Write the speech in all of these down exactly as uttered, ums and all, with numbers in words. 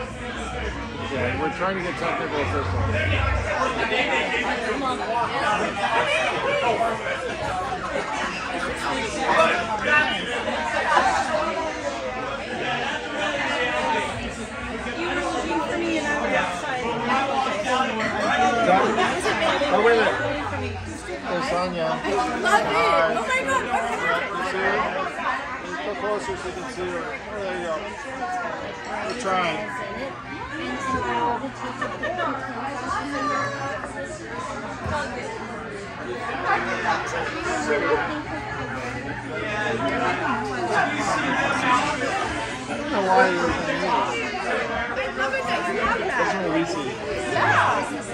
Yeah, we're trying to get technical assistance. Oh, wait a minute. There's Sonia. I love it. Oh my God, what happened? Go closer so you can see her. Oh, there you go. We're trying. I don't know why you're doing that. I love it that you have that. That's what we see. Yeah.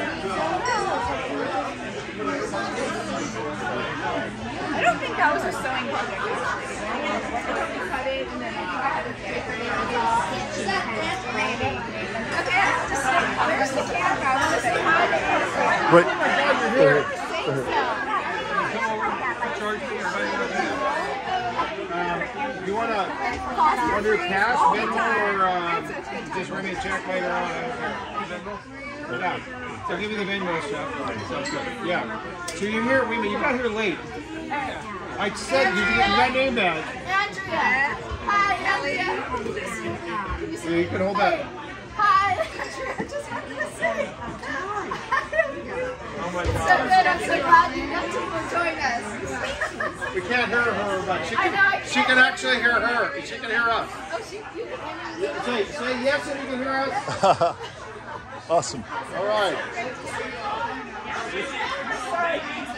I don't think that was a sewing project. I don't cut it and then I had to get it. Maybe. Okay, just where's the camera? Wait. Um, you want to do cash, Venmo, or um, just write me a check later on? I don't care. Yeah. So give me the Venmo stuff. Sounds good. Yeah. So you're here, wait a minute, you got here late. I said you, you got name badge. Andrea. Hi, Elliot. So you can hold that. Hi, Andrea. Just wanted to say. Oh my So God. good. I'm so glad you got to join us. We can't hear her, but she I can, know, I she can't. can actually hear her. She can hear us. Oh, she, you can Say, say yes and you can hear us. Awesome. All right. Sorry.